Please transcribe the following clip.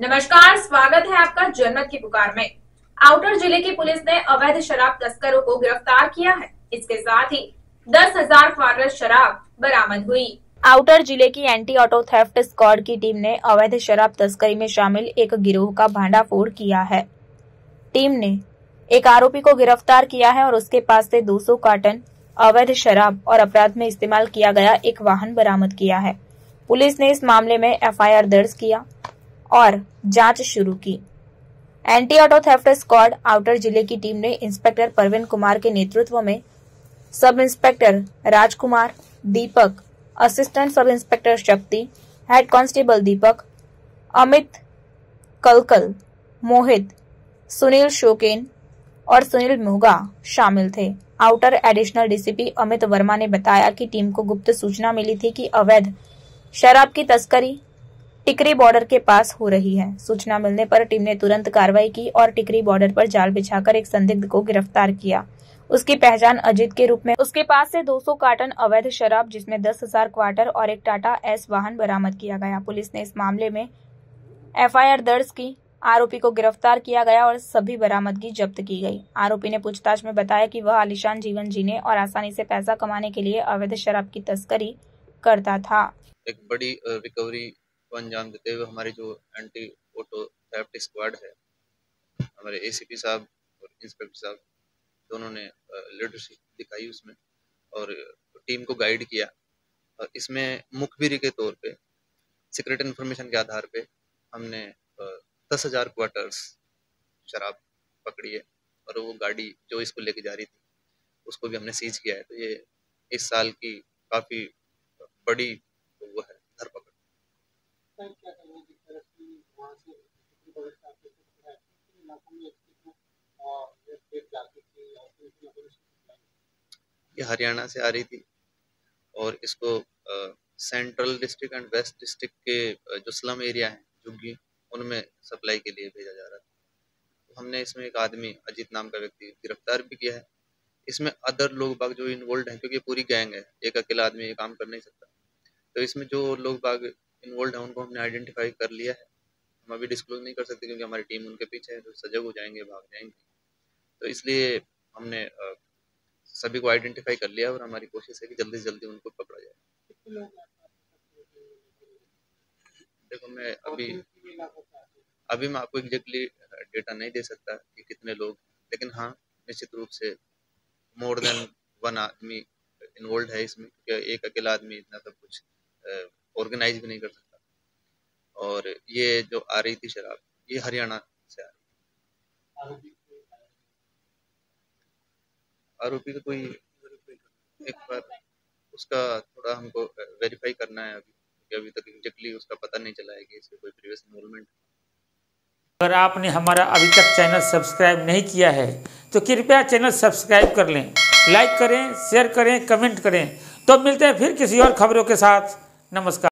नमस्कार, स्वागत है आपका जनमत की पुकार में। आउटर जिले की पुलिस ने अवैध शराब तस्करों को गिरफ्तार किया है। इसके साथ ही 10,000 क्वार्टर शराब बरामद हुई। आउटर जिले की एंटी ऑटो थेफ्ट स्क्वाड की टीम ने अवैध शराब तस्करी में शामिल एक गिरोह का भांडाफोड़ किया है। टीम ने एक आरोपी को गिरफ्तार किया है और उसके पास से 200 कार्टन अवैध शराब और अपराध में इस्तेमाल किया गया एक वाहन बरामद किया है। पुलिस ने इस मामले में एफआईआर दर्ज किया और जांच शुरू की। Anti auto theft squad outer जिले की टीम ने इंस्पेक्टर परवीन कुमार के नेतृत्व में sub inspector Rajkumar, Deepak, assistant sub inspector Shakti, head constable Deepak, Amit Kalkal, Mohit, Sunil Shokeen और सुनील मोगा शामिल थे। Outer additional DCP Amit Verma ने बताया कि टीम को गुप्त सूचना मिली थी कि अवैध शराब की तस्करी टिकरी बॉर्डर के पास हो रही है। सूचना मिलने पर टीम ने तुरंत कार्रवाई की और टिकरी बॉर्डर पर जाल बिछाकर एक संदिग्ध को गिरफ्तार किया। उसकी पहचान अजित के रूप में। उसके पास से 200 कार्टन अवैध शराब जिसमें 10,000 क्वार्टर और एक टाटा एस वाहन बरामद किया गया। पुलिस ने इस मामले में एफआईआर दर्ज की। आरोपी को गिरफ्तार किया गया और सभी बरामदगी जब्त की गई। आरोपी ने पूछताछ में बताया कि वह आलीशान जीवन जीने और आसानी से पैसा कमाने के लिए अवैध शराब की तस्करी करता था। एक बड़ी रिकवरी को अंजाम देते हुए हमारी जो एंटी ऑटो थेफ्ट स्क्वाड है, हमारे एसीपी साहब और इंस्पेक्टर साहब दोनों ने लीडरशिप दिखाई उसमें और टीम को गाइड किया। और इसमें मुखबिरी के तौर पे सीक्रेट इन्फॉर्मेशन के आधार पे हमने 10,000 क्वार्टर्स शराब पकड़ी है और वो गाड़ी जो इसको लेके जा रही थी उसको भी हमने सीज किया है। तो ये इस साल की काफ़ी बड़ी वो है धरपकड़। ये हरियाणा से आ रही थी और इसको central district and west district के जो स्लम एरिया हैं झुग्गी उनमें सप्लाई के लिए भेजा जा रहा था। तो हमने इसमें एक आदमी अजीत नाम का व्यक्ति गिरफ्तार भी किया है। इसमें अदर लोग बाग जो इन्वॉल्व हैं, क्योंकि पूरी गैंग है, एक अकेला आदमी ये काम कर नहीं सकता। तो इसमें जो लोग बाग इन्वॉल्व हैं उनको हमने आइडेंटिफाई कर लिया है। हम अभी डिस्क्लोज नहीं कर सकते क्योंकि हमारी टीम उनके पीछे है, तो सजग हो जाएंगे, भाग जाएंगे। तो इसलिए हमने सभी को आइडेंटिफाई कर लिया और हमारी कोशिश है कि जल्दी से जल्दी उनको पकड़ा जाए। देखो मैं अभी मैं आपको एग्जैक्टली डेटा नहीं दे सकता कि कितने लोग, लेकिन हाँ निश्चित रूप से मोर देन 1 आदमी इन्वॉल्व है इसमें, क्योंकि एक अकेला आदमी इतना सब कुछ ऑर्गेनाइज भी नहीं कर सकता। और ये जो आ रही थी शराब ये हरियाणा से आ रही थी। आरोपी का कोई एक बार उसका थोड़ा हमको वेरीफाई करना है अभी तक एग्जैक्टली उसका पता नहीं चला है कि इससे कोई प्रीवियस इन्वॉल्वमेंट। अगर आपने हमारा अभी तक चैनल सब्सक्राइब नहीं किया है तो कृपया चैनल सब्सक्राइब कर लें, लाइक करें, शेयर करें, कमेंट करें। तो मिलते हैं फिर किसी और खबरों के साथ। नमस्कार।